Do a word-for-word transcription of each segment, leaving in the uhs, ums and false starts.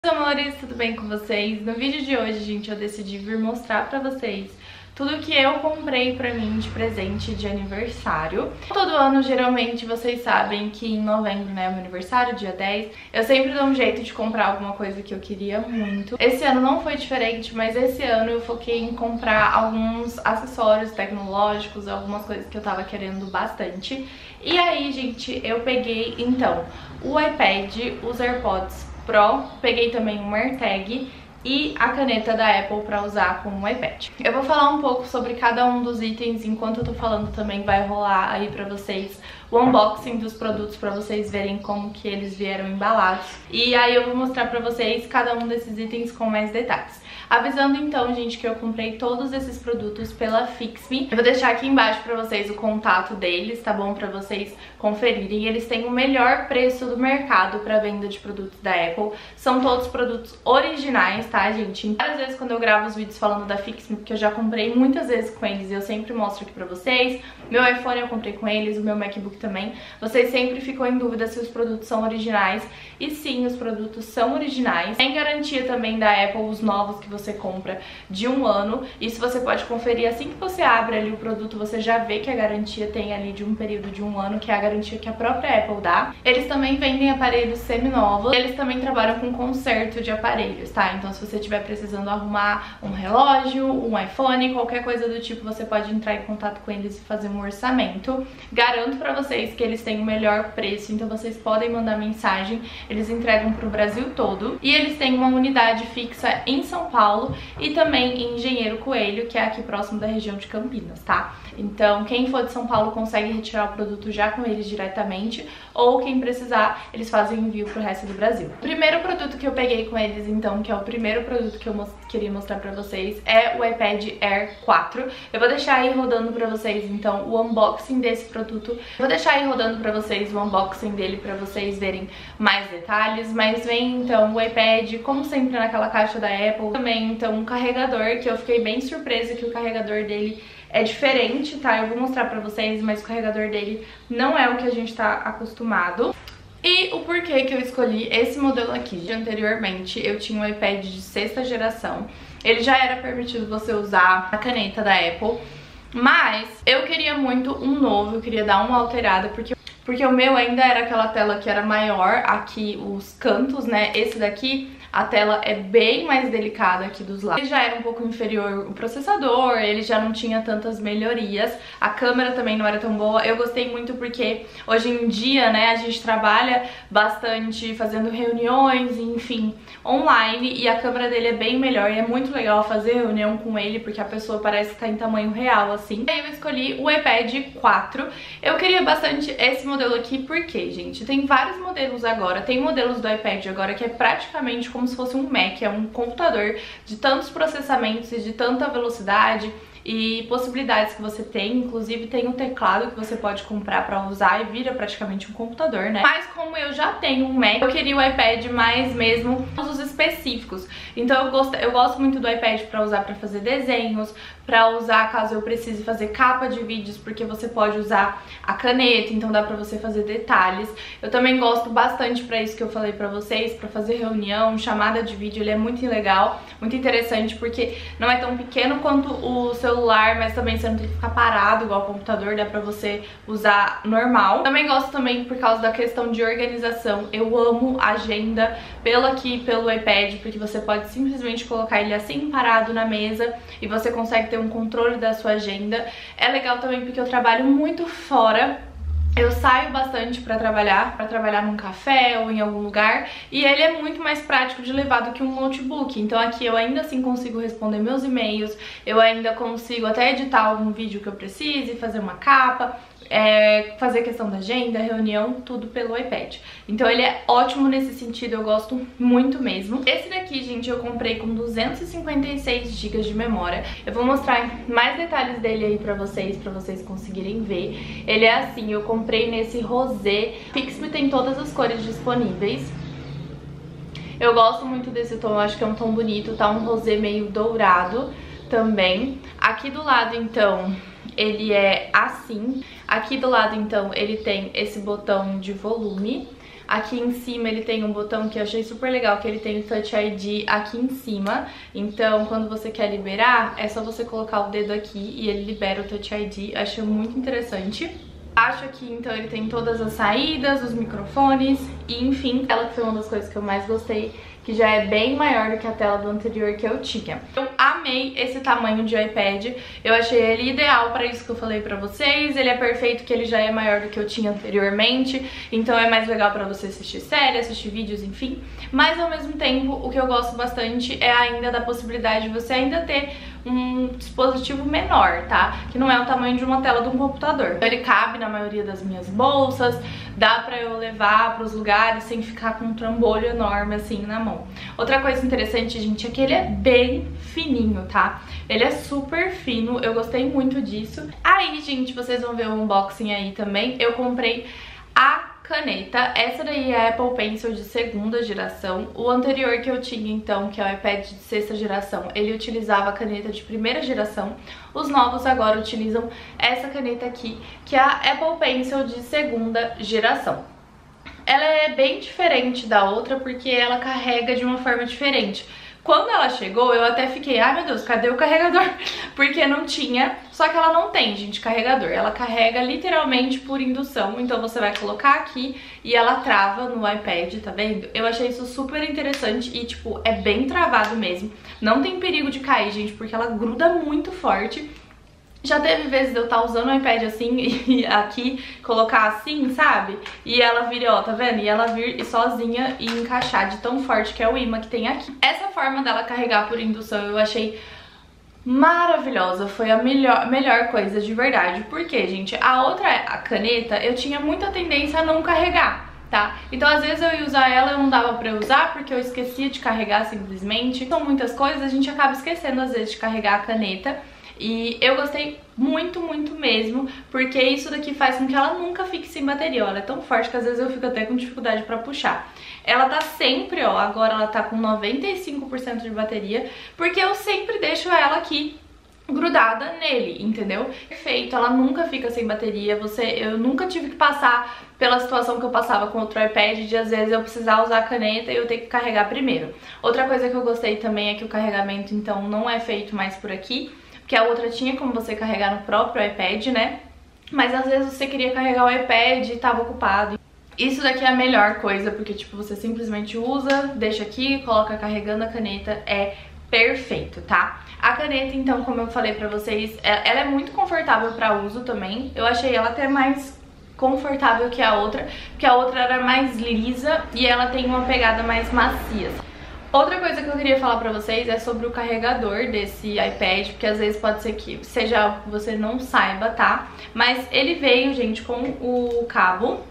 Meus amores, tudo bem com vocês? No vídeo de hoje, gente, eu decidi vir mostrar pra vocês tudo que eu comprei pra mim de presente de aniversário. Todo ano, geralmente, vocês sabem que em novembro, né, é meu aniversário, dia dez, eu sempre dou um jeito de comprar alguma coisa que eu queria muito. Esse ano não foi diferente, mas esse ano eu foquei em comprar alguns acessórios tecnológicos, algumas coisas que eu tava querendo bastante. E aí, gente, eu peguei, então, o iPad, os AirPods Pro, peguei também um AirTag e a caneta da Apple para usar com o iPad. Eu vou falar um pouco sobre cada um dos itens, enquanto eu tô falando também vai rolar aí pra vocês o unboxing dos produtos pra vocês verem como que eles vieram embalados. E aí eu vou mostrar pra vocês cada um desses itens com mais detalhes. Avisando então, gente, que eu comprei todos esses produtos pela Fix-Me. Eu vou deixar aqui embaixo pra vocês o contato deles, tá bom? Pra vocês conferirem. Eles têm o melhor preço do mercado pra venda de produtos da Apple. São todos produtos originais, tá, gente? Várias vezes quando eu gravo os vídeos falando da Fix-Me, porque eu já comprei muitas vezes com eles e eu sempre mostro aqui pra vocês. Meu iPhone eu comprei com eles, o meu MacBook também. Vocês sempre ficam em dúvida se os produtos são originais. E sim, os produtos são originais. Tem garantia também da Apple, os novos que você compra, de um ano. Isso você pode conferir assim que você abre ali o produto, você já vê que a garantia tem ali de um período de um ano, que é a garantia que a própria Apple dá. Eles também vendem aparelhos seminovos. Eles também trabalham com conserto de aparelhos, tá? Então se você estiver precisando arrumar um relógio, um iPhone, qualquer coisa do tipo, você pode entrar em contato com eles e fazer um orçamento. Garanto pra vocês que eles têm o melhor preço, então vocês podem mandar mensagem. Eles entregam pro Brasil todo. E eles têm uma unidade fixa em São Paulo e também em Engenheiro Coelho, que é aqui próximo da região de Campinas, tá? Então quem for de São Paulo consegue retirar o produto já com eles diretamente, ou quem precisar, eles fazem envio pro resto do Brasil. O primeiro produto que eu peguei com eles, então, que é o primeiro produto que eu most- queria mostrar pra vocês, é o iPad Air quatro. Eu vou deixar aí rodando pra vocês, então, o unboxing desse produto. Eu vou deixar aí rodando pra vocês o unboxing dele pra vocês verem mais detalhes, mas vem, então, o iPad, como sempre, naquela caixa da Apple. Também, então, um carregador, que eu fiquei bem surpresa que o carregador dele é diferente, tá? Eu vou mostrar pra vocês, mas o carregador dele não é o que a gente tá acostumado. E o porquê que eu escolhi esse modelo aqui. Anteriormente eu tinha um iPad de sexta geração. Ele já era permitido você usar a caneta da Apple, mas eu queria muito um novo, eu queria dar uma alterada, porque porque o meu ainda era aquela tela que era maior aqui, os cantos, né? Esse daqui, a tela é bem mais delicada aqui dos lados. Ele já era um pouco inferior o processador, ele já não tinha tantas melhorias. A câmera também não era tão boa. Eu gostei muito porque hoje em dia, né, a gente trabalha bastante fazendo reuniões, enfim, online. E a câmera dele é bem melhor e é muito legal fazer reunião com ele, porque a pessoa parece que tá em tamanho real, assim. Aí eu escolhi o iPad quatro. Eu queria bastante esse modelo aqui porque, gente, tem vários modelos agora. Tem modelos do iPad agora que é praticamente como se fosse um Mac, é um computador de tantos processamentos e de tanta velocidade e possibilidades que você tem. Inclusive tem um teclado que você pode comprar pra usar e vira praticamente um computador, né? Mas como eu já tenho um Mac, eu queria o iPad mais mesmo usos específicos. Então eu gosto, eu gosto muito do iPad pra usar pra fazer desenhos, pra usar caso eu precise fazer capa de vídeos, porque você pode usar a caneta, então dá pra você fazer detalhes. Eu também gosto bastante pra isso que eu falei pra vocês, pra fazer reunião, chamada de vídeo. Ele é muito legal, muito interessante, porque não é tão pequeno quanto o celular, mas também você não tem que ficar parado igual o computador, dá pra você usar normal. Também gosto também por causa da questão de organização. Eu amo agenda pelo aqui, pelo iPad, porque você pode simplesmente colocar ele assim parado na mesa e você consegue ter um controle da sua agenda. É legal também porque eu trabalho muito fora. Eu saio bastante pra trabalhar, pra trabalhar num café ou em algum lugar, e ele é muito mais prático de levar do que um notebook. Então aqui eu ainda assim consigo responder meus e-mails, eu ainda consigo até editar algum vídeo que eu precise, fazer uma capa, é, fazer questão da agenda, reunião, tudo pelo iPad. Então ele é ótimo nesse sentido, eu gosto muito mesmo. Esse daqui, gente, eu comprei com duzentos e cinquenta e seis gigas de memória. Eu vou mostrar mais detalhes dele aí pra vocês, pra vocês conseguirem ver. Ele é assim, eu comprei nesse rosé. Fix-Me tem todas as cores disponíveis. Eu gosto muito desse tom, eu acho que é um tom bonito, tá? Um rosé meio dourado também. Aqui do lado, então, ele é assim. Aqui do lado, então, ele tem esse botão de volume. Aqui em cima ele tem um botão que eu achei super legal, que ele tem o Touch I D aqui em cima. Então quando você quer liberar, é só você colocar o dedo aqui e ele libera o Touch I D. Achei muito interessante. Acho que então ele tem todas as saídas, os microfones e enfim, ela que foi uma das coisas que eu mais gostei, que já é bem maior do que a tela do anterior que eu tinha. Eu amei esse tamanho de iPad, eu achei ele ideal para isso que eu falei pra vocês, ele é perfeito que ele já é maior do que eu tinha anteriormente, então é mais legal pra você assistir série, assistir vídeos, enfim. Mas ao mesmo tempo, o que eu gosto bastante é ainda da possibilidade de você ainda ter um dispositivo menor, tá? Que não é o tamanho de uma tela de um computador. Ele cabe na maioria das minhas bolsas, dá pra eu levar pros lugares sem ficar com um trambolho enorme assim na mão. Outra coisa interessante, gente, é que ele é bem fininho, tá? Ele é super fino, eu gostei muito disso. Aí, gente, vocês vão ver o unboxing aí também. Eu comprei a caneta, essa daí é a Apple Pencil de segunda geração. O anterior que eu tinha então, que é o iPad de sexta geração, ele utilizava a caneta de primeira geração. Os novos agora utilizam essa caneta aqui, que é a Apple Pencil de segunda geração. Ela é bem diferente da outra porque ela carrega de uma forma diferente. Quando ela chegou, eu até fiquei, ai meu Deus, cadê o carregador? Porque não tinha, só que ela não tem, gente, carregador. Ela carrega literalmente por indução, então você vai colocar aqui e ela trava no iPad, tá vendo? Eu achei isso super interessante e, tipo, é bem travado mesmo. Não tem perigo de cair, gente, porque ela gruda muito forte. Já teve vezes de eu estar usando o iPad assim e aqui, colocar assim, sabe? E ela vir, ó, tá vendo? E ela vir e sozinha e encaixar de tão forte que é o imã que tem aqui. Essa forma dela carregar por indução eu achei maravilhosa, foi a melhor, melhor coisa de verdade. Porque, gente, a outra a caneta eu tinha muita tendência a não carregar, tá? Então às vezes eu ia usar ela, eu não dava pra eu usar porque eu esquecia de carregar simplesmente. São muitas coisas, a gente acaba esquecendo às vezes de carregar a caneta. E eu gostei muito, muito mesmo, porque isso daqui faz com que ela nunca fique sem bateria, ó. Ela é tão forte que às vezes eu fico até com dificuldade pra puxar. Ela tá sempre, ó, agora ela tá com noventa e cinco por cento de bateria, porque eu sempre deixo ela aqui grudada nele, entendeu? Perfeito, ela nunca fica sem bateria. Você, eu nunca tive que passar pela situação que eu passava com outro iPad, de às vezes eu precisar usar a caneta e eu ter que carregar primeiro. Outra coisa que eu gostei também é que o carregamento então não é feito mais por aqui, que a outra tinha como você carregar no próprio iPad, né? Mas às vezes você queria carregar o iPad e tava ocupado. Isso daqui é a melhor coisa, porque tipo, você simplesmente usa, deixa aqui, coloca carregando a caneta, é perfeito, tá? A caneta, então, como eu falei pra vocês, ela é muito confortável pra uso também. Eu achei ela até mais confortável que a outra, porque a outra era mais lisa e ela tem uma pegada mais macia. Outra coisa que eu queria falar pra vocês é sobre o carregador desse iPad, porque às vezes pode ser que seja algo que você não saiba, tá? Mas ele veio, gente, com o cabo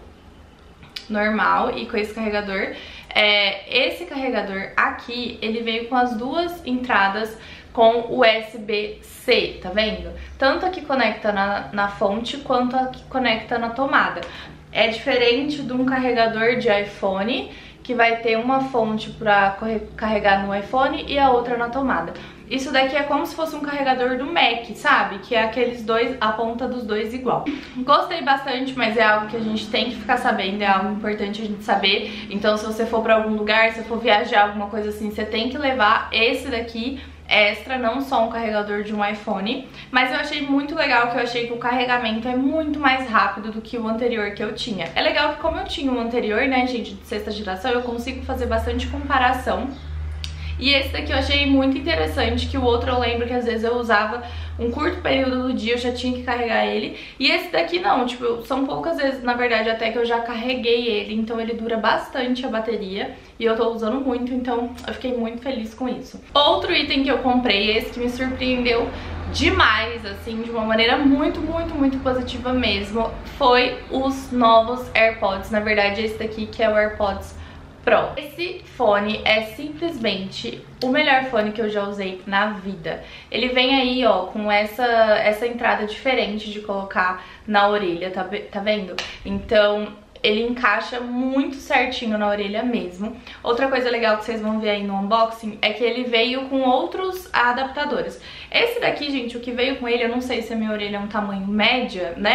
normal e com esse carregador. É, esse carregador aqui, ele veio com as duas entradas com U S B C, tá vendo? Tanto a que conecta na, na fonte quanto a que conecta na tomada. É diferente de um carregador de iPhone, que vai ter uma fonte para carregar no iPhone e a outra na tomada. Isso daqui é como se fosse um carregador do Mac, sabe? Que é aqueles dois, a ponta dos dois igual. Gostei bastante, mas é algo que a gente tem que ficar sabendo, é algo importante a gente saber. Então se você for para algum lugar, se for viajar, alguma coisa assim, você tem que levar esse daqui extra, não só um carregador de um iPhone. Mas eu achei muito legal, que eu achei que o carregamento é muito mais rápido do que o anterior que eu tinha. É legal que como eu tinha o anterior, né, gente, de sexta geração, eu consigo fazer bastante comparação. E esse daqui eu achei muito interessante, que o outro eu lembro que às vezes eu usava um curto período do dia, eu já tinha que carregar ele. E esse daqui não, tipo, são poucas vezes, na verdade, até que eu já carreguei ele, então ele dura bastante a bateria. E eu tô usando muito, então eu fiquei muito feliz com isso. Outro item que eu comprei, esse que me surpreendeu demais, assim, de uma maneira muito, muito, muito positiva mesmo, foi os novos AirPods. Na verdade, esse daqui que é o AirPods Pro. Esse fone é simplesmente o melhor fone que eu já usei na vida. Ele vem aí, ó, com essa, essa entrada diferente de colocar na orelha, tá, tá vendo? Então ele encaixa muito certinho na orelha mesmo. Outra coisa legal que vocês vão ver aí no unboxing é que ele veio com outros adaptadores. Esse daqui, gente, o que veio com ele, eu não sei se a minha orelha é um tamanho média, né?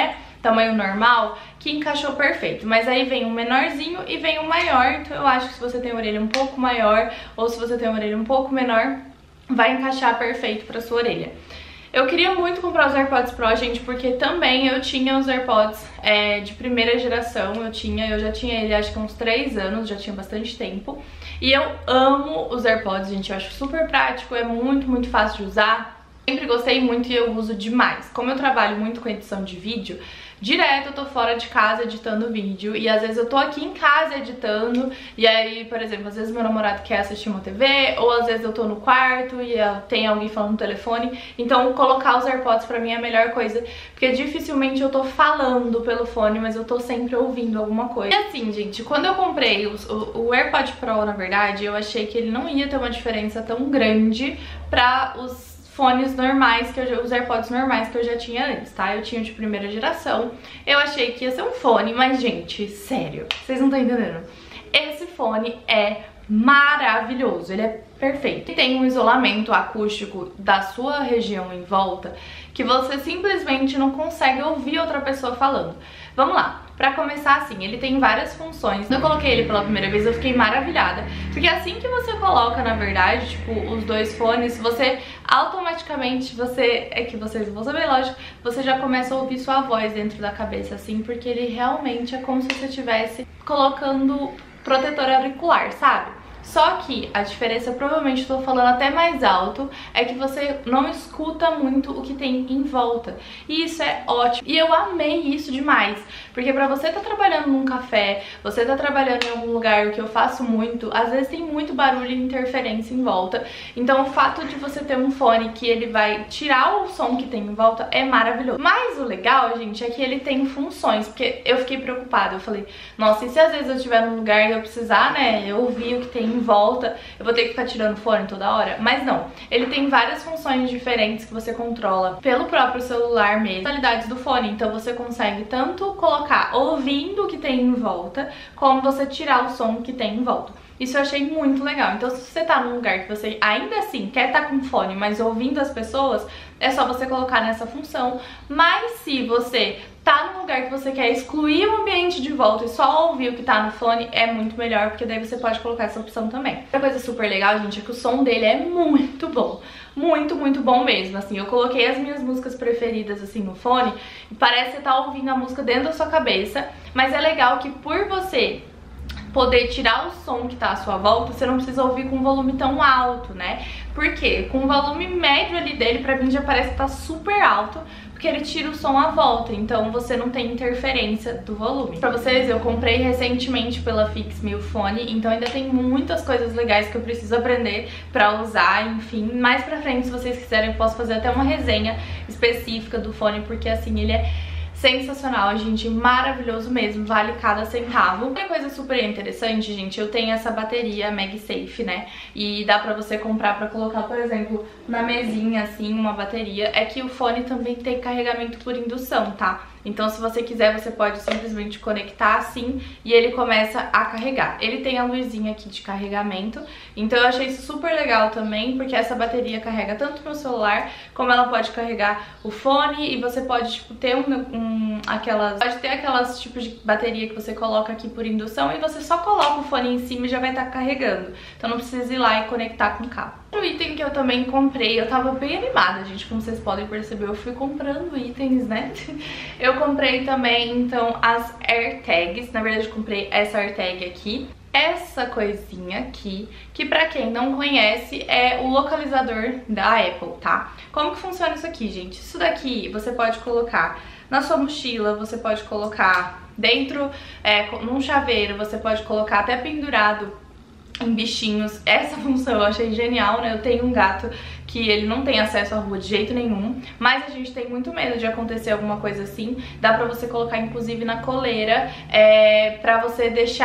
tamanho normal, que encaixou perfeito. Mas aí vem um menorzinho e vem um maior, então eu acho que se você tem a orelha um pouco maior ou se você tem a orelha um pouco menor, vai encaixar perfeito pra sua orelha. Eu queria muito comprar os AirPods Pro, gente, porque também eu tinha os AirPods é, de primeira geração, eu tinha, eu já tinha ele acho que há uns três anos, já tinha bastante tempo. E eu amo os AirPods, gente, eu acho super prático, é muito, muito fácil de usar. Sempre gostei muito e eu uso demais. Como eu trabalho muito com edição de vídeo, direto eu tô fora de casa editando vídeo e às vezes eu tô aqui em casa editando e aí, por exemplo, às vezes meu namorado quer assistir uma T V ou às vezes eu tô no quarto e tem alguém falando no telefone, então colocar os AirPods pra mim é a melhor coisa, porque dificilmente eu tô falando pelo fone, mas eu tô sempre ouvindo alguma coisa. E assim, gente, quando eu comprei os, o, o AirPod Pro, na verdade, eu achei que ele não ia ter uma diferença tão grande pra os fones normais, que eu, os AirPods normais que eu já tinha antes, tá? Eu tinha de primeira geração, eu achei que ia ser um fone, mas gente, sério, vocês não estão entendendo. Esse fone é maravilhoso, ele é perfeito. Tem um isolamento acústico da sua região em volta que você simplesmente não consegue ouvir outra pessoa falando. Vamos lá. Pra começar, assim, ele tem várias funções. Quando eu coloquei ele pela primeira vez, eu fiquei maravilhada. Porque assim que você coloca, na verdade, tipo, os dois fones, você automaticamente, você, é que vocês vão saber, lógico, você já começa a ouvir sua voz dentro da cabeça, assim, porque ele realmente é como se você estivesse colocando protetor auricular, sabe? Só que a diferença, provavelmente estou falando até mais alto, é que você não escuta muito o que tem em volta. E isso é ótimo. E eu amei isso demais. Porque pra você tá trabalhando num café, você tá trabalhando em algum lugar, o que eu faço muito, às vezes tem muito barulho e interferência em volta. Então o fato de você ter um fone que ele vai tirar o som que tem em volta é maravilhoso. Mas o legal, gente, é que ele tem funções. Porque eu fiquei preocupada. Eu falei, nossa, e se às vezes eu estiver num lugar e eu precisar, né, eu ouvir o que tem em volta, eu vou ter que ficar tirando fone toda hora? Mas não, ele tem várias funções diferentes que você controla pelo próprio celular mesmo, qualidades do fone, então você consegue tanto colocar ouvindo o que tem em volta, como você tirar o som que tem em volta. Isso eu achei muito legal. Então se você tá num lugar que você ainda assim quer estar com fone, mas ouvindo as pessoas, é só você colocar nessa função. Mas se você tá num lugar que você quer excluir o ambiente de volta e só ouvir o que tá no fone, é muito melhor, porque daí você pode colocar essa opção também. Outra coisa super legal, gente, é que o som dele é muito bom. Muito, muito bom mesmo, assim, eu coloquei as minhas músicas preferidas, assim, no fone, e parece que você tá ouvindo a música dentro da sua cabeça, mas é legal que por você poder tirar o som que tá à sua volta, você não precisa ouvir com um volume tão alto, né? Porque com o volume médio ali dele, pra mim já parece que tá super alto, porque ele tira o som à volta, então você não tem interferência do volume. Pra vocês, eu comprei recentemente pela Fixme o fone, então ainda tem muitas coisas legais que eu preciso aprender pra usar, enfim. Mais pra frente, se vocês quiserem, eu posso fazer até uma resenha específica do fone, porque assim, ele é sensacional, gente, maravilhoso mesmo, vale cada centavo. Outra coisa super interessante, gente, eu tenho essa bateria MagSafe, né, e dá pra você comprar pra colocar, por exemplo, na mesinha, assim, uma bateria. É que o fone também tem carregamento por indução, tá? Então se você quiser, você pode simplesmente conectar assim e ele começa a carregar. Ele tem a luzinha aqui de carregamento, então eu achei isso super legal também, porque essa bateria carrega tanto no celular, como ela pode carregar o fone, e você pode, tipo, ter um, um, aquelas... Pode ter aquelas tipos de bateria que você coloca aqui por indução e você só coloca o fone em cima e já vai estar carregando. Então não precisa ir lá e conectar com o cabo. Outro item que eu também comprei, eu tava bem animada, gente, como vocês podem perceber, eu fui comprando itens, né? Eu comprei também, então, as AirTags. Na verdade, eu comprei essa AirTag aqui. Essa coisinha aqui, que pra quem não conhece, é o localizador da Apple, tá? Como que funciona isso aqui, gente? Isso daqui você pode colocar na sua mochila, você pode colocar dentro, é, num chaveiro, você pode colocar até pendurado em bichinhos. Essa função eu achei genial, né? Eu tenho um gato que ele não tem acesso à rua de jeito nenhum, mas a gente tem muito medo de acontecer alguma coisa assim. Dá pra você colocar inclusive na coleira, é, pra você deixar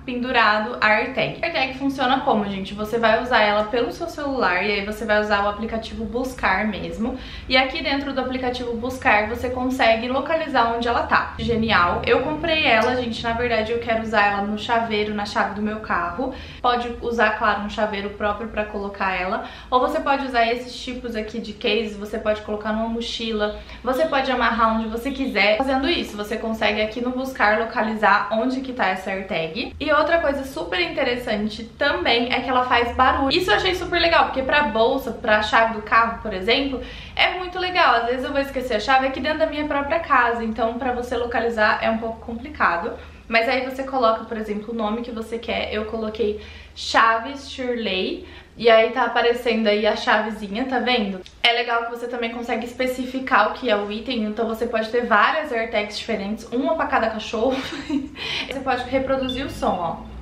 pendurado a AirTag. A AirTag funciona como, gente? Você vai usar ela pelo seu celular e aí você vai usar o aplicativo Buscar mesmo. E aqui dentro do aplicativo Buscar você consegue localizar onde ela tá. Genial. Eu comprei ela, gente, na verdade eu quero usar ela no chaveiro, na chave do meu carro. Pode usar, claro, um chaveiro próprio pra colocar ela. Ou você pode usar esses tipos aqui de case, você pode colocar numa mochila. Você pode amarrar onde você quiser. Fazendo isso, você consegue aqui no Buscar localizar onde que tá essa AirTag. E outra coisa super interessante também é que ela faz barulho. Isso eu achei super legal, porque pra bolsa, pra chave do carro, por exemplo, é muito legal. Às vezes eu vou esquecer a chave aqui dentro da minha própria casa, então pra você localizar é um pouco complicado. Mas aí você coloca, por exemplo, o nome que você quer. Eu coloquei Chaves Shirley e aí tá aparecendo aí a chavezinha, tá vendo? É legal que você também consegue especificar o que é o item, então você pode ter várias AirTags diferentes, uma pra cada cachorro. Você pode reproduzir o som, ó.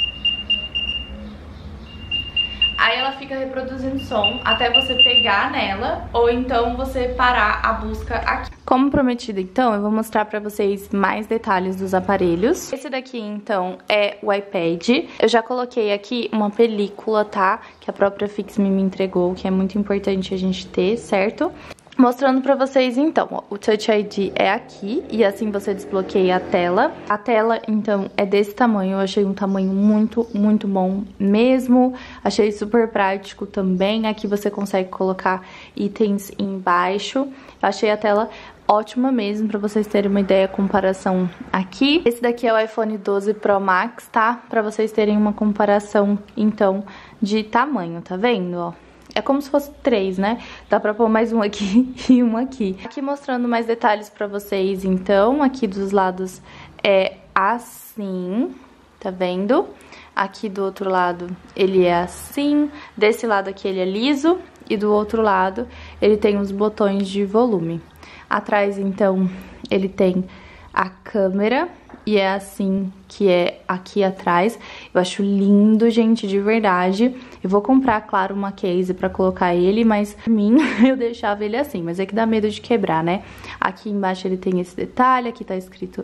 Aí ela fica reproduzindo som até você pegar nela, ou então você parar a busca aqui. Como prometido, então, eu vou mostrar pra vocês mais detalhes dos aparelhos. Esse daqui, então, é o iPad. Eu já coloquei aqui uma película, tá? Que a própria Fix-Me me entregou, que é muito importante a gente ter, certo? Mostrando pra vocês, então, ó, o Touch I D é aqui, e assim você desbloqueia a tela. A tela, então, é desse tamanho, eu achei um tamanho muito, muito bom mesmo. Achei super prático também, aqui você consegue colocar itens embaixo. Eu achei a tela ótima mesmo, pra vocês terem uma ideia, comparação aqui. Esse daqui é o iPhone doze Pro Max, tá? Pra vocês terem uma comparação, então, de tamanho, tá vendo, ó? É como se fosse três, né? Dá pra pôr mais um aqui e um aqui. Aqui mostrando mais detalhes pra vocês, então. Aqui dos lados é assim, tá vendo? Aqui do outro lado ele é assim. Desse lado aqui ele é liso. E do outro lado ele tem os botões de volume. Atrás, então, ele tem a câmera. E é assim que é aqui atrás. Eu acho lindo, gente, de verdade. Eu vou comprar, claro, uma case pra colocar ele, mas pra mim eu deixava ele assim. Mas é que dá medo de quebrar, né? Aqui embaixo ele tem esse detalhe, aqui tá escrito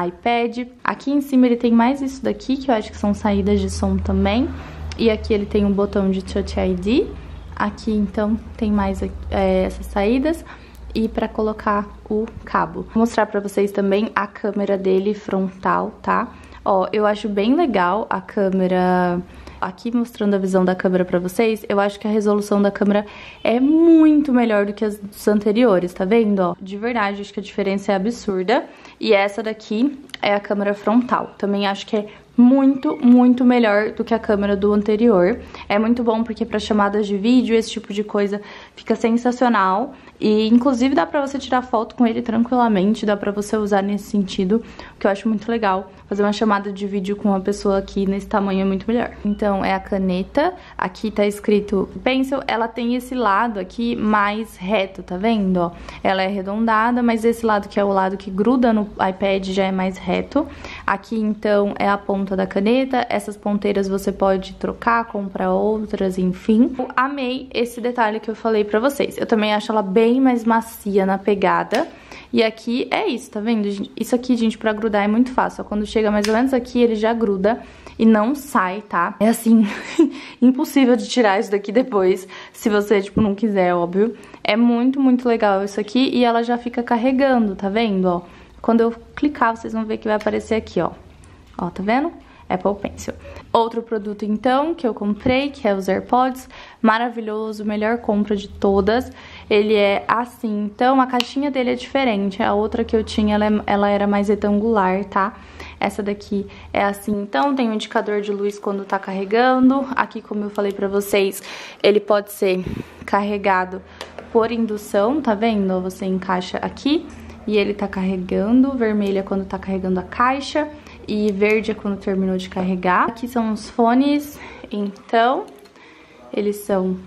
iPad. Aqui em cima ele tem mais isso daqui, que eu acho que são saídas de som também. E aqui ele tem um botão de Touch I D. Aqui, então, tem mais é, essas saídas. E pra colocar o cabo. Vou mostrar pra vocês também a câmera dele frontal, tá? Ó, eu acho bem legal a câmera... Aqui mostrando a visão da câmera pra vocês, eu acho que a resolução da câmera é muito melhor do que as dos anteriores, tá vendo? Ó, de verdade, acho que a diferença é absurda. E essa daqui é a câmera frontal. Também acho que é muito, muito melhor do que a câmera do anterior. É muito bom porque para chamadas de vídeo, esse tipo de coisa, fica sensacional. E inclusive dá pra você tirar foto com ele tranquilamente, dá pra você usar nesse sentido, o que eu acho muito legal. Fazer uma chamada de vídeo com uma pessoa aqui nesse tamanho é muito melhor. Então é a caneta, aqui tá escrito Pencil, ela tem esse lado aqui mais reto, tá vendo? Ó, ela é arredondada, mas esse lado que é o lado que gruda no iPad já é mais reto. Aqui então é a ponta da caneta, essas ponteiras você pode trocar, comprar outras, enfim. Eu amei esse detalhe que eu falei pra vocês. Eu também acho ela bem mais macia na pegada. E aqui é isso, tá vendo? Isso aqui, gente, pra grudar é muito fácil. Quando chega mais ou menos aqui, ele já gruda e não sai, tá? É assim, impossível de tirar isso daqui depois, se você, tipo, não quiser, óbvio. É muito, muito legal isso aqui e ela já fica carregando, tá vendo, ó? Quando eu clicar, vocês vão ver que vai aparecer aqui, ó. Ó, tá vendo? Apple Pencil. Outro produto, então, que eu comprei, que é os AirPods. Maravilhoso, melhor compra de todas. Ele é assim, então a caixinha dele é diferente. A outra que eu tinha, ela, é, ela era mais retangular, tá? Essa daqui é assim, então tem um indicador de luz quando tá carregando. Aqui, como eu falei pra vocês, ele pode ser carregado por indução, tá vendo? Você encaixa aqui e ele tá carregando. Vermelho é quando tá carregando a caixa. E verde é quando terminou de carregar. Aqui são os fones, então, eles são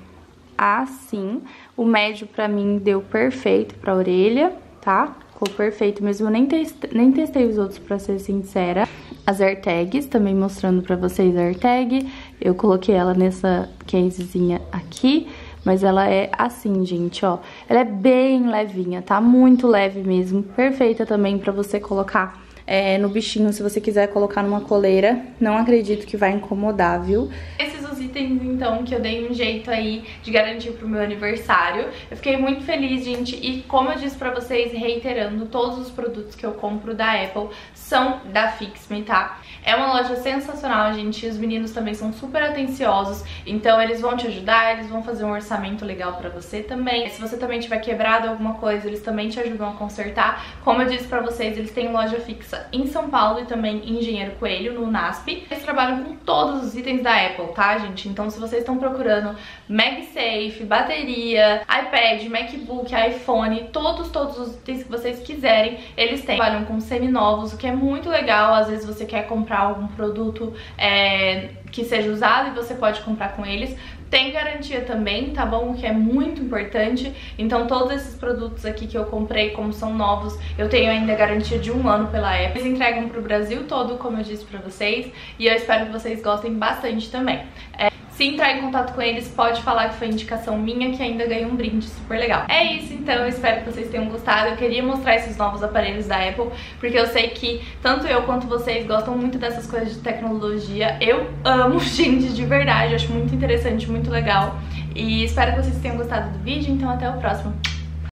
assim. O médio pra mim deu perfeito pra orelha, tá? Ficou perfeito mesmo, eu nem, teste, nem testei os outros pra ser sincera. As AirTags, também mostrando pra vocês a AirTag. Eu coloquei ela nessa casezinha aqui. Mas ela é assim, gente, ó. Ela é bem levinha, tá? Muito leve mesmo. Perfeita também pra você colocar é, no bichinho, se você quiser colocar numa coleira. Não acredito que vai incomodar, viu? Esses os itens, então, que eu dei um jeito aí de garantir pro meu aniversário. Eu fiquei muito feliz, gente, e como eu disse pra vocês, reiterando, todos os produtos que eu compro da Apple são da Fix Me, tá? É uma loja sensacional, gente, e os meninos também são super atenciosos, então eles vão te ajudar, eles vão fazer um orçamento legal pra você também. Se você também tiver quebrado alguma coisa, eles também te ajudam a consertar. Como eu disse pra vocês, eles têm loja fixa em São Paulo e também em Engenheiro Coelho, no NASP. Eles trabalham com todos os itens da Apple, tá, gente? Então se vocês estão procurando MagSafe, bateria, iPad, MacBook, iPhone, todos, todos os itens que vocês quiserem, eles têm. Trabalham com seminovos, o que é muito legal. Às vezes você quer comprar algum produto é, que seja usado e você pode comprar com eles. Tem garantia também, tá bom? O que é muito importante. Então todos esses produtos aqui que eu comprei, como são novos, eu tenho ainda garantia de um ano pela Apple. Eles entregam pro Brasil todo, como eu disse pra vocês, e eu espero que vocês gostem bastante também. É, se entrar em contato com eles, pode falar que foi indicação minha, que ainda ganhei um brinde super legal. É isso, então, eu espero que vocês tenham gostado. Eu queria mostrar esses novos aparelhos da Apple, porque eu sei que tanto eu quanto vocês gostam muito dessas coisas de tecnologia. Eu amo, gente, de verdade, eu acho muito interessante, muito legal. E espero que vocês tenham gostado do vídeo, então até o próximo.